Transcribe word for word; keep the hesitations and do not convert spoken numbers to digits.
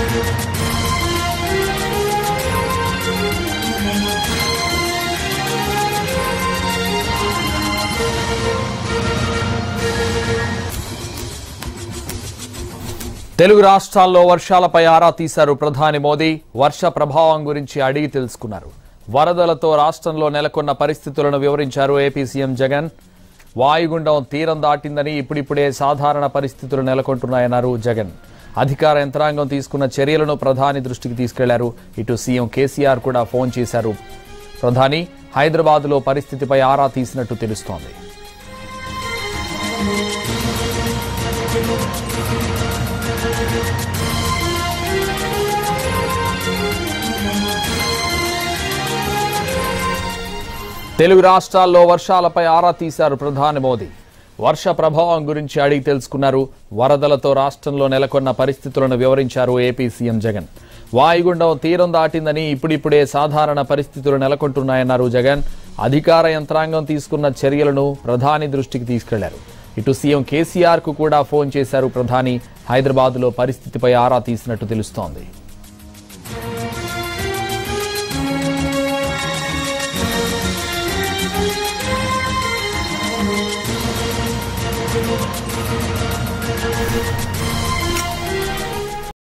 తెలుగు రాష్ట్రాల్లో వర్షాలపై ఆరా తీశారు ప్రధాని మోదీ. వర్ష ప్రభావం గురించి అడిగి తెలుసుకున్నారు. వరదలతో రాష్ట్రంలో నెలకొన్న పరిస్థితులను వివరించారు ఏపీ సీఎం జగన్. వాయుగుండం తీరం దాటిందని ఇప్పుడిప్పుడే సాధారణ పరిస్థితులు నెలకొంటున్నాయన్నారు జగన్. అధికార యంత్రాంగం తీసుకున్న చర్యలను ప్రధాని దృష్టికి తీసుకెళ్లారు. ఇటు సీఎం కేసీఆర్ కూడా ఫోన్ చేశారు. ప్రధాని హైదరాబాద్లో పరిస్థితిపై ఆరా తీసినట్టు తెలుస్తోంది. తెలుగు రాష్ట్రాల్లో వర్షాలపై ఆరా తీశారు ప్రధాని మోదీ. వర్ష ప్రభావం గురించి అడిగి తెలుసుకున్నారు. వరదలతో రాష్ట్రంలో నెలకొన్న పరిస్థితులను వివరించారు ఏపీ సీఎం జగన్. వాయుగుండం తీరం దాటిందని ఇప్పుడిప్పుడే సాధారణ పరిస్థితులు నెలకొంటున్నాయన్నారు జగన్. అధికార యంత్రాంగం తీసుకున్న చర్యలను ప్రధాని దృష్టికి తీసుకెళ్లారు. ఇటు సీఎం కేసీఆర్ కు కూడా ఫోన్ చేశారు ప్రధాని. హైదరాబాద్లో పరిస్థితిపై ఆరా తీసినట్టు తెలుస్తోంది.